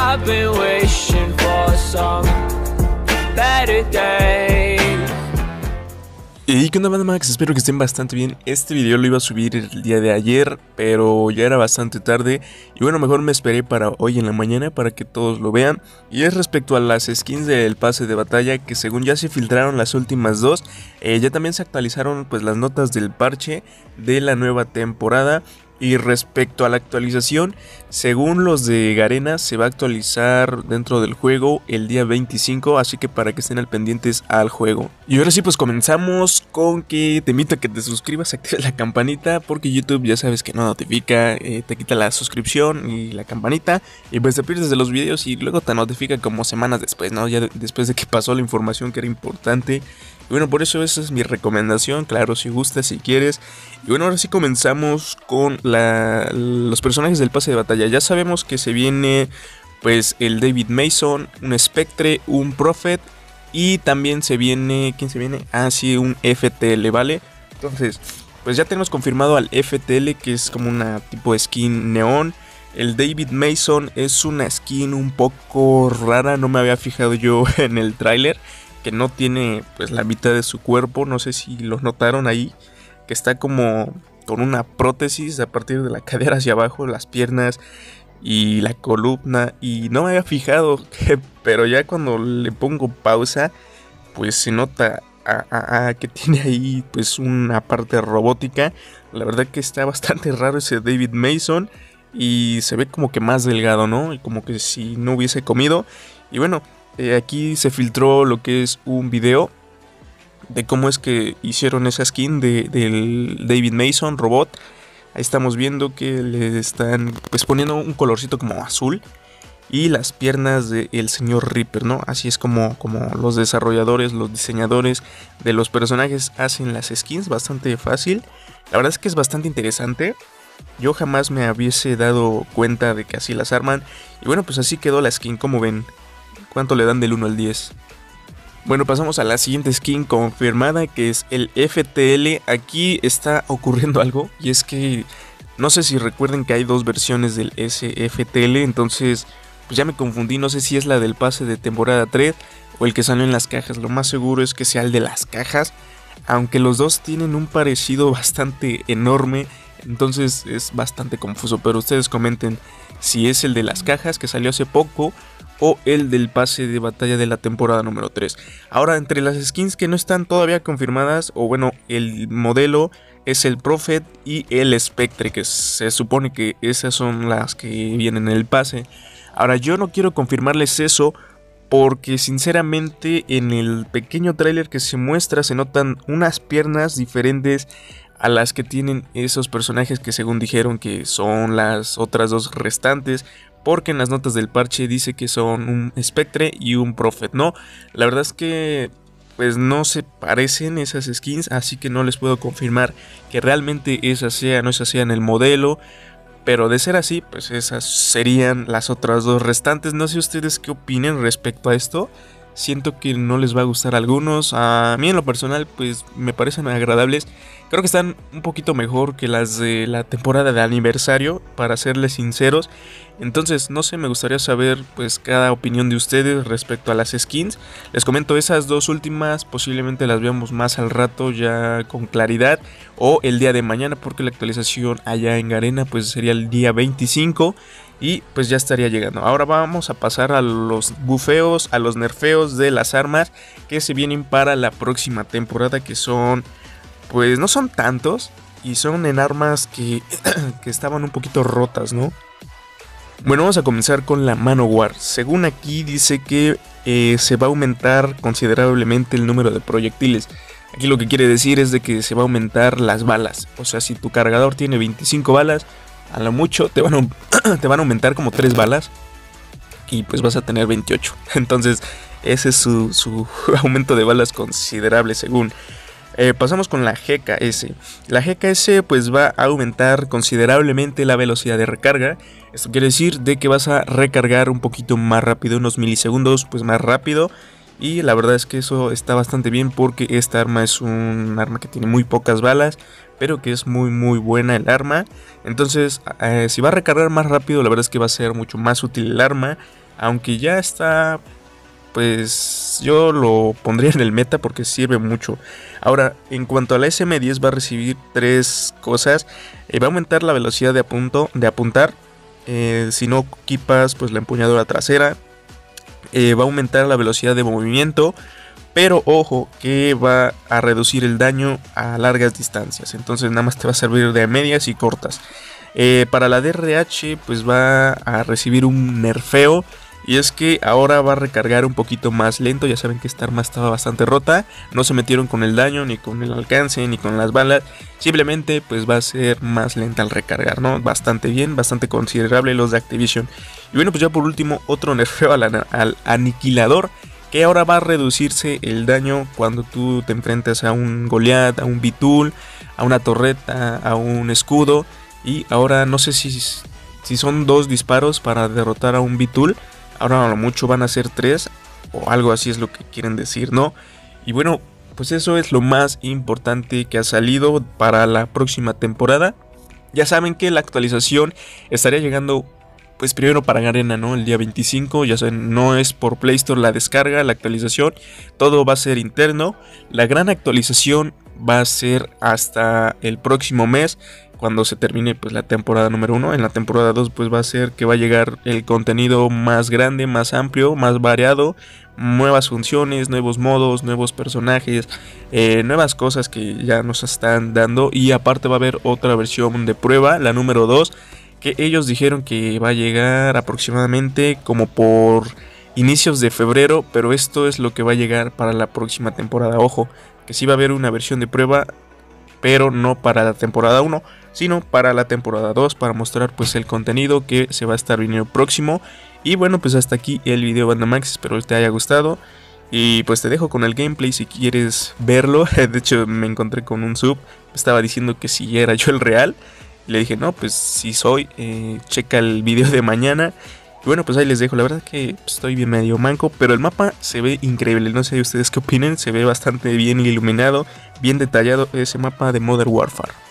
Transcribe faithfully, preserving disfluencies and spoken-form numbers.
I've been wishing for some better days. Y qué onda, banda Max, espero que estén bastante bien. Este video lo iba a subir el día de ayer, pero ya era bastante tarde. Y bueno, mejor me esperé para hoy en la mañana para que todos lo vean. Y es respecto a las skins del pase de batalla, que según ya se filtraron las últimas dos. eh, Ya también se actualizaron pues las notas del parche de la nueva temporada. Y respecto a la actualización, según los de Garena, se va a actualizar dentro del juego el día veinticinco, así que para que estén al pendientes al juego. Y ahora sí, pues comenzamos con que te invito a que te suscribas, actives la campanita, porque YouTube ya sabes que no notifica, eh, te quita la suscripción y la campanita, y pues te pierdes de los videos y luego te notifica como semanas después, ¿no? Ya de, después de que pasó la información que era importante. Y bueno, por eso esa es mi recomendación, claro, si gustas, si quieres. Y bueno, ahora sí comenzamos con la, los personajes del pase de batalla. Ya sabemos que se viene pues el David Mason, un Spectre, un Prophet y también se viene, ¿quién se viene? Ah, sí, un F T L, ¿vale? Entonces, pues ya tenemos confirmado al F T L, que es como una tipo de skin neón. El David Mason es una skin un poco rara, no me había fijado yo en el tráiler, que no tiene pues la mitad de su cuerpo, no sé si lo notaron ahí, que está como con una prótesis a partir de la cadera hacia abajo, las piernas y la columna, y no me había fijado, pero ya cuando le pongo pausa, pues se nota a, a, a que tiene ahí pues una parte robótica. La verdad que está bastante raro ese David Mason y se ve como que más delgado, ¿no? Y como que si no hubiese comido. Y bueno, Eh, aquí se filtró lo que es un video de cómo es que hicieron esa skin de, del David Mason robot. Ahí estamos viendo que le están pues poniendo un colorcito como azul y las piernas del señor Reaper, ¿no? Así es como, como los desarrolladores, los diseñadores de los personajes hacen las skins, bastante fácil. La verdad es que es bastante interesante. Yo jamás me hubiese dado cuenta de que así las arman. Y bueno, pues así quedó la skin, como ven. ¿Cuánto le dan del uno al diez? Bueno, pasamos a la siguiente skin confirmada, que es el F T L. Aquí está ocurriendo algo, y es que no sé si recuerden que hay dos versiones del S F T L, entonces pues ya me confundí, no sé si es la del pase de temporada tres o el que salió en las cajas. Lo más seguro es que sea el de las cajas, aunque los dos tienen un parecido bastante enorme, entonces es bastante confuso, pero ustedes comenten si es el de las cajas que salió hace poco o el del pase de batalla de la temporada número tres. Ahora, entre las skins que no están todavía confirmadas, o bueno, el modelo es el Prophet y el Spectre, que se supone que esas son las que vienen en el pase. Ahora, yo no quiero confirmarles eso porque sinceramente en el pequeño tráiler que se muestra se notan unas piernas diferentes a las que tienen esos personajes que según dijeron que son las otras dos restantes, porque en las notas del parche dice que son un Spectre y un Prophet, ¿no? La verdad es que pues no se parecen esas skins, así que no les puedo confirmar que realmente esas sean o esas sean el modelo, pero de ser así, pues esas serían las otras dos restantes. No sé ustedes qué opinen respecto a esto. Siento que no les va a gustar a algunos. A mí en lo personal pues me parecen agradables. Creo que están un poquito mejor que las de la temporada de aniversario, para serles sinceros. Entonces no sé, me gustaría saber pues cada opinión de ustedes respecto a las skins. Les comento, esas dos últimas posiblemente las veamos más al rato ya con claridad, o el día de mañana, porque la actualización allá en Garena pues sería el día veinticinco. Y pues ya estaría llegando. Ahora vamos a pasar a los bufeos, a los nerfeos de las armas que se vienen para la próxima temporada, que son, pues no son tantos, y son en armas que, que estaban un poquito rotas, ¿no? Bueno, vamos a comenzar con la Manowar. Según aquí dice que eh, se va a aumentar considerablemente el número de proyectiles. Aquí lo que quiere decir es de que se va a aumentar las balas. O sea, si tu cargador tiene veinticinco balas, a lo mucho te van a, te van a aumentar como tres balas y pues vas a tener veintiocho. Entonces ese es su, su aumento de balas considerable según. Eh, pasamos con la G K S. La G K S pues va a aumentar considerablemente la velocidad de recarga. Esto quiere decir de que vas a recargar un poquito más rápido, unos milisegundos pues más rápido. Y la verdad es que eso está bastante bien, porque esta arma es un arma que tiene muy pocas balas, pero que es muy muy buena el arma. Entonces eh, si va a recargar más rápido, la verdad es que va a ser mucho más útil el arma. aunque ya está, pues yo lo pondría en el meta porque sirve mucho. Ahora, en cuanto a la ese eme diez, va a recibir tres cosas. Eh, va a aumentar la velocidad de, apunto, de apuntar. Eh, si no equipas pues la empuñadura trasera. Eh, va a aumentar la velocidad de movimiento. Pero ojo que va a reducir el daño a largas distancias. Entonces nada más te va a servir de medias y cortas. Eh, para la de erre hache pues va a recibir un nerfeo. Y es que ahora va a recargar un poquito más lento. Ya saben que esta arma estaba bastante rota. No se metieron con el daño, ni con el alcance, ni con las balas. Simplemente pues va a ser más lenta al recargar, ¿no? Bastante bien, bastante considerable los de Activision. Y bueno, pues ya por último otro nerfeo al, al aniquilador. Que ahora va a reducirse el daño cuando tú te enfrentas a un Goliath, a un Bitul, a una torreta, a un escudo. Y ahora no sé si, si son dos disparos para derrotar a un Bitul. Ahora a lo mucho van a ser tres, o algo así es lo que quieren decir, ¿no? Y bueno, pues eso es lo más importante que ha salido para la próxima temporada. Ya saben que la actualización estaría llegando, pues primero para Garena, ¿no? El día veinticinco, ya saben, no es por Play Store la descarga, la actualización, todo va a ser interno. La gran actualización va a ser hasta el próximo mes, cuando se termine pues la temporada número uno. En la temporada dos pues va a ser que va a llegar el contenido más grande, más amplio, más variado, nuevas funciones, nuevos modos, nuevos personajes, eh, nuevas cosas que ya nos están dando. Y aparte va a haber otra versión de prueba, la número dos, que ellos dijeron que va a llegar aproximadamente como por inicios de febrero, pero esto es lo que va a llegar para la próxima temporada. Ojo, que sí va a haber una versión de prueba, pero no para la temporada uno, sino para la temporada dos, para mostrar pues el contenido que se va a estar viniendo próximo. Y bueno, pues hasta aquí el video, Banda Max, espero que te haya gustado. Y pues te dejo con el gameplay si quieres verlo. De hecho me encontré con un sub, estaba diciendo que si era yo el real. Y le dije, no, pues si soy, eh, checa el video de mañana. Y bueno, pues ahí les dejo, la verdad que estoy bien medio manco, pero el mapa se ve increíble, no sé ustedes qué opinen, se ve bastante bien iluminado, bien detallado ese mapa de Modern Warfare.